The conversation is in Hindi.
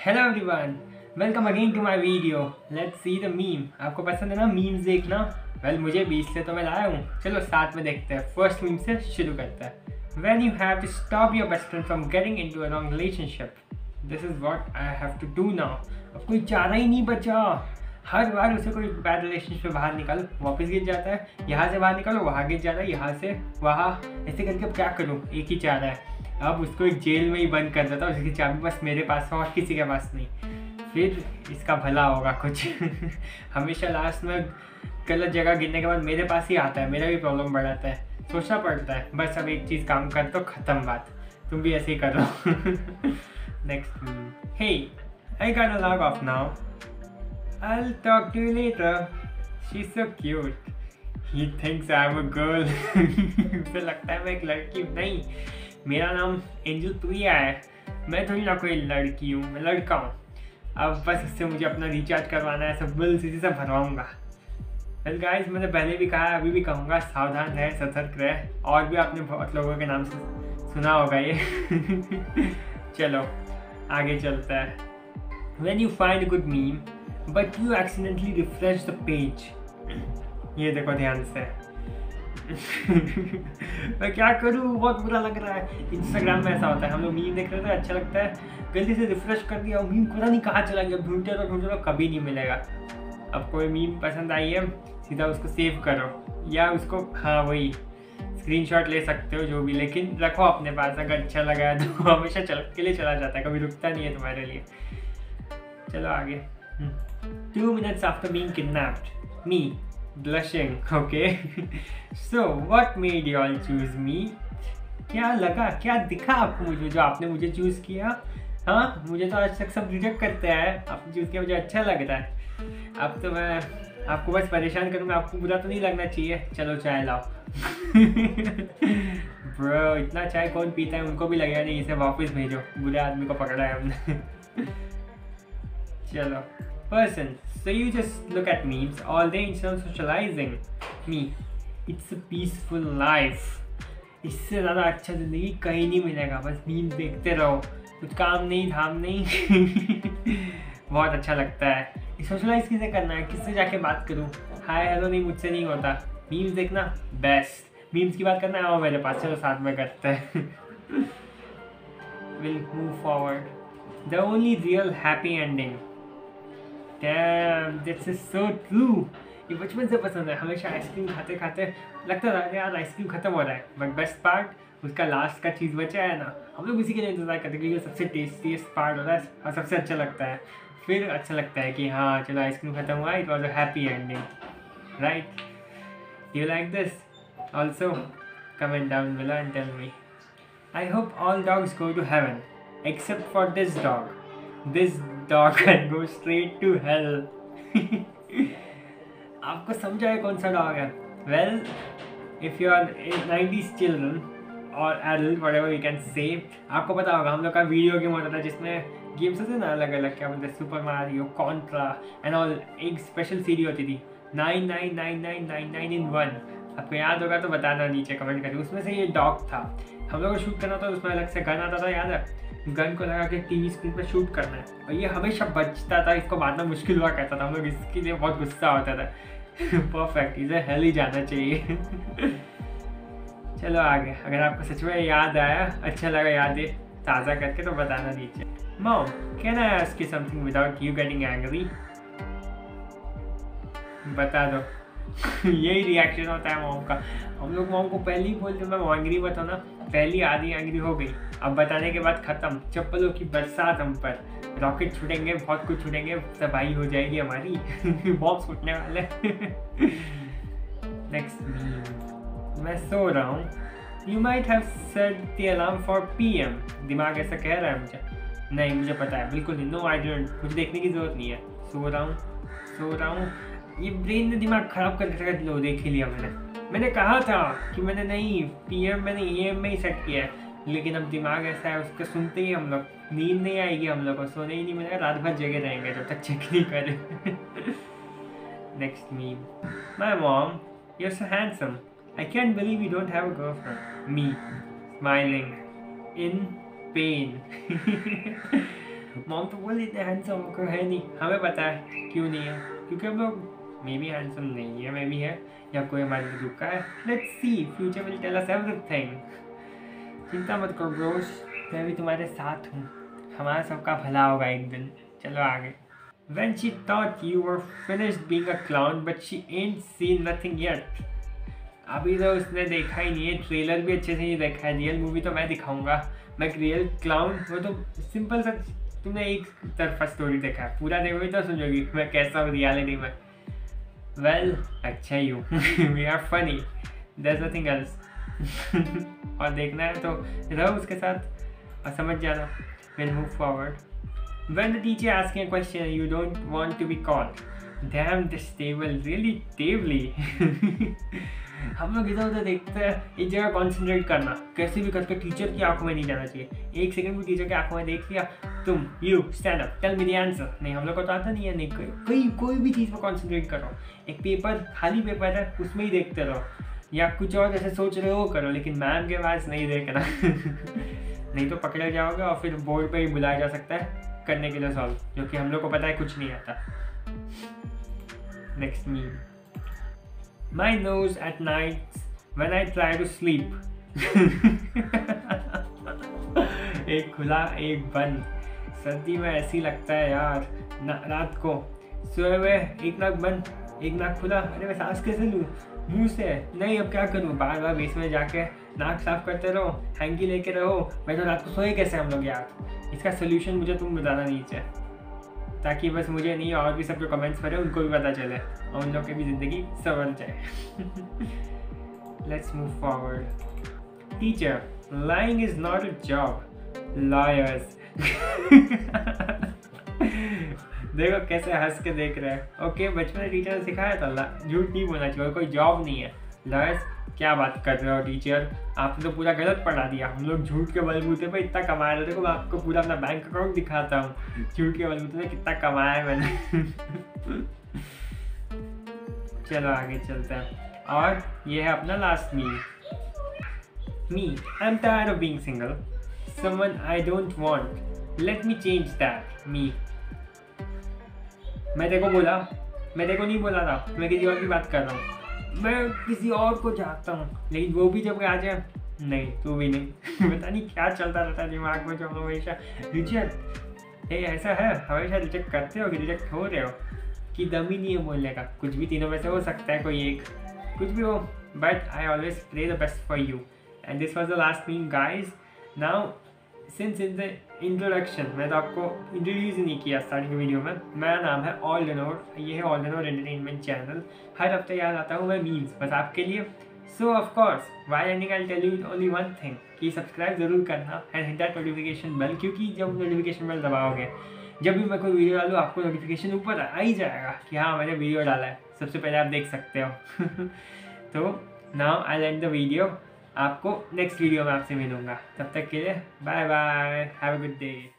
Hello everyone, welcome again to my video. Let's see the meme. आपको पसंद है ना मीम्स देखना? वेल मुझे भी, इसलिए तो मैं लाया हूँ। चलो साथ में देखते हैं। फर्स्ट मीम से शुरू करते हैं। When you have to stop your best friend from getting into a wrong relationship, this is what I have to do now. अब कोई चारा ही नहीं बचा। हर बार उसे कोई बैड रिलेशनशिप से बाहर निकालो, वापस गिर जाता है। यहाँ से बाहर निकालो, वहाँ गिर जाता है। यहाँ से वहाँ, ऐसे करके अब क्या करूँ? एक ही चारा है। अब उसको एक जेल में ही बंद कर देता हूँ, उसकी चाबी बस मेरे पास है और किसी के पास नहीं। फिर इसका भला होगा कुछ। हमेशा लास्ट में गलत जगह गिरने के बाद मेरे पास ही आता है, मेरा भी प्रॉब्लम बढ़ाता है। सोचना पड़ता है। बस अब एक चीज़ काम कर तो ख़त्म बात। तुम भी ऐसे ही करो। Next, hey I got a log off now, I'll talk to you later. She's so cute. He thinks I'm a girl. उसे लगता है मैं एक लड़की हूँ। नहीं, मेरा नाम एंजल प्रिया है। मैं थोड़ी ना कोई लड़की हूँ, मैं लड़का हूँ। अब बस इससे मुझे अपना रिचार्ज करवाना है, सब बिल्स इसी से भरवाऊँगा। वेल गाइस, मैंने पहले भी कहा है, अभी भी कहूँगा, सावधान रहे, सतर्क रहे। और भी आपने बहुत लोगों के नाम से सुना होगा ये। चलो आगे चलता है। When you find a good meme, but you accidentally refresh the page. ये देखो ध्यान से। मैं क्या करूँ, बहुत बुरा लग रहा है। इंस्टाग्राम में ऐसा होता है, हम लोग मीम देख रहे थे, अच्छा लगता है, गलती से रिफ्रेश कर दिया और मीम पता नहीं कहाँ चला गया। ढूंढते रहो कभी नहीं मिलेगा। अब कोई मीम पसंद आई है, सीधा उसको सेव करो या उसको, हाँ वही, स्क्रीनशॉट ले सकते हो जो भी, लेकिन रखो अपने पास। अगर अच्छा लगा है तो हमेशा के लिए चला जाता है, कभी रुकता नहीं है तुम्हारे लिए। चलो आगे। 2 minutes after being kidnapped, me blushing. Okay. So what made you all choose me? क्या लगा, क्या दिखा आपको मुझे जो आपने मुझे चूज किया? हाँ, मुझे तो आज तक सब रिजेक्ट करते हैं, आपने चूज किया, मुझे अच्छा लग रहा है। अब तो मैं आपको बस परेशान करूँगा, आपको बुरा तो नहीं लगना चाहिए। चलो चाय लाओ। ब्रो, इतना चाय कौन पीता है? उनको भी लगेगा नहीं, इसे वापस भेजो, बुरे आदमी को पकड़ा है हमने। चलो, person, so you just look at memes all day instead of socializing. Me, it's a peaceful life. इससे ज़्यादा अच्छा ज़िंदगी कहीं नहीं मिलेगा। बस मीम्स देखते रहो, कुछ काम नहीं, धाम नहीं। बहुत अच्छा लगता है। सोशलाइज किसे करना है, किससे जाके बात करूँ? हाय हेलो नहीं, मुझसे नहीं होता। मीम्स देखना बेस्ट। मीम्स की बात करना है, आओ मेरे पास, चलो साथ में करते हैं। We'll move forward. The only real happy ending. Damn, this is so true. ये बचपन से पसंद है। हमेशा आइसक्रीम खाते खाते लगता था यार आइसक्रीम खत्म हो रहा है, बट बेस्ट पार्ट उसका लास्ट का चीज़ बचा है ना, हम लोग उसी के लिए इंतजार करते हैं क्योंकि सबसे टेस्टीएस्ट पार्ट होता है और सबसे अच्छा लगता है। फिर अच्छा लगता है कि हाँ चलो आइसक्रीम खत्म हुआ, it was a happy ending, right? You like this? Also comment down below and tell me. I hope all dogs go to heaven except for this dog. This dog can go straight to hell. आपको समझा है कौन सा डॉग है? Well, if you are 90s children or adult, whatever you can say, आपको पता होगा हम लोग का वीडियो गेम होता था जिसमें गेम्स होते ना अलग अलग, क्या बोलते हैं, Super Mario, Contra and all. एक स्पेशल सीडी होती थी 999999 in 1। आपको याद होगा तो बताना नीचे कमेंट करके। उसमें से ये डॉग था, हम लोग को शूट करना था, उसमें अलग से गन आता था, याद है? गन को लगा के टीवी स्क्रीन पे शूट करना है और ये हमेशा बचता था, इसको मारना मुश्किल हुआ करता था। हम लोग इसके लिए बहुत गुस्सा होता था। परफेक्ट, इसे हेल ही जाना चाहिए। चलो आगे। अगर आपको सच में याद आया, अच्छा लगा यादें ताज़ा करके, तो बताना नीचे। Mom, can I ask you something without you getting angry? बता दो। यही रिएक्शन होता है मॉम का। हम लोग मॉम को पहले ही बोलते मैं एंग्री मत होना, पहली आधी एंग्री हो गई, अब बताने के बाद खत्म। चप्पलों की बरसात हम पर, रॉकेट छूटेंगे, बहुत कुछ छूटेंगे, तबाही हो जाएगी हमारी। बॉम्ब फूटने वाले। नेक्स्ट, मैं सो रहा हूँ। You might have set the alarm for PM. दिमाग ऐसा कह रहा है मुझे। नहीं, मुझे पता है, बिल्कुल नहीं, नो आई डोंट, मुझे देखने की जरूरत नहीं है। सो रहा हूँ। ये ब्रेन ने दिमाग खराब करके रखा। लो देख ही लिया मैंने कहा था कि मैंने नहीं, PM मैंने AM में ही सेट किया है, लेकिन अब दिमाग ऐसा है, उसको सुनते ही हम लोग नींद नहीं आएगी, हम लोग को सोने ही नहीं मिलेगा, रात भर जगे रहेंगे जब तक चेक नहीं करें। Next meme, my mom, you are so handsome, I can't believe you don't have a girlfriend. Me smiling in pain. Mom तो बोल देते हैं हैंडसम को है नहीं, हमें पता है क्यों नहीं है, क्योंकि हम लोग मे बी हैंडसम नहीं है, मे बी है, या कोई हमारे लिए रुका है। Let's see, future will tell us everything. चिंता मत करो ब्रोस, मैं भी तुम्हारे साथ हूँ, हमारा सबका भला होगा एक दिन। चलो आगे। When she thought you were finished being a clown, but she ain't seen nothing yet. अभी तो उसने देखा ही नहीं है, ट्रेलर भी अच्छे से नहीं देखा है, रियल मूवी तो मैं दिखाऊंगा। मैं रियल क्लाउन, वो तो सिंपल सा, तुमने एक तरफा स्टोरी देखा है, पूरा देखोगे तो समझोगी मैं कैसा हूँ रियलिटी में। वेल अच्छा ही हूँ, we are funny, there is nothing else. और देखना है तो रहो उसके साथ और समझ जाना। We'll move forward. When the teacher asking a question you don't want to be caught. Damn, this table really tably. हम लोग इधर उधर देखते हैं, एक जगह कॉन्सेंट्रेट करना, कैसे भी करके टीचर की आंखों में नहीं जाना चाहिए। एक सेकंड भी टीचर की आंखों में देख लिया, तुम you stand up tell me the answer. नहीं, हम लोग को तो आता नहीं है, नहीं कोई भी चीज़ पर कॉन्सेंट्रेट करो। एक पेपर, खाली पेपर है, उसमें ही देखते रहो, या कुछ और जैसे सोच रहे हो करो, लेकिन मैम के पास नहीं देखना। नहीं तो पकड़े जाओगे और फिर बोर्ड पे ही बुलाया जा सकता है करने के लिए सॉल्व, जो कि हम लोग को पता है कुछ नहीं आता। Next meme, my nose at night when I try to sleep. एक खुला एक बंद, सर्दी में ऐसी लगता है यार, रात को सोए हुए एक नाक बंद एक नाक खुला, अरे मैं सांस कैसे लूँ मुंह से? नहीं, अब क्या करूँ, बार बार बीच में जाके नाक साफ करते रहो, हैंकी लेके रहो, मैं तो रात को सोए कैसे हम लोग यार। इसका सोल्यूशन मुझे तुम बताना नीचे, ताकि बस मुझे नहीं और भी सब जो कमेंट्स पढ़े उनको भी पता चले और उन लोग की भी ज़िंदगी संवर जाए। Let's move forward. Teacher, lying is not a job, lawyers. देखो कैसे हंस के देख रहे हैं। ओके, बचपन में टीचर ने सिखाया था झूठ नहीं बोलना चाहिए, कोई जॉब नहीं है। लॉयर्स, क्या बात कर रहे हो टीचर, आपने तो पूरा गलत पढ़ा दिया। हम लोग झूठ के बलबूते पे इतना कमाया था, देखो मैं आपको पूरा अपना बैंक अकाउंट दिखाता हूँ, झूठ के बलबूते पे कितना कमाया है मैंने। चलो आगे चलते हैं, और ये है अपना last meme. Me, I am tired of being single, someone I don't want, let me change that. Me, मैं देखो नहीं बोला था, मैं किसी और की बात कर रहा हूँ, मैं किसी और को चाहता हूँ, लेकिन वो भी जब आ जाए, नहीं तू भी नहीं। पता नहीं क्या चलता रहता है दिमाग में, जो हम हमेशा रिजेक्ट, ये ऐसा है, हमेशा रिजेक्ट करते हो कि रिजेक्ट हो रहे हो, कि दम ही नहीं है बोलने का। कुछ भी तीनों में से हो सकता है, कोई एक, कुछ भी हो, but I always pray the best for you. And this was the last meme guys. Now since in the introduction, मैं तो आपको इंट्रोड्यूस ही नहीं किया स्टार्टिंग वीडियो में। मेरा नाम है ऑल डेनोर, ये है ऑल डेनोर एंटरटेनमेंट चैनल। हर हफ्ते याद आता हूँ मैं मीम्स बस आपके लिए। So of course while ending I tell you only one thing, कि सब्सक्राइब जरूर करना and hit that notification bell, क्योंकि जब नोटिफिकेशन बेल दबाओगे, जब भी मैं कोई वीडियो डालूँ आपको नोटिफिकेशन ऊपर आ ही जाएगा कि हाँ मैंने वीडियो डाला है, सबसे पहले आप देख सकते हो। तो now I end the video, आपको नेक्स्ट वीडियो में आपसे मिलूंगा, तब तक के लिए bye bye, have a good day.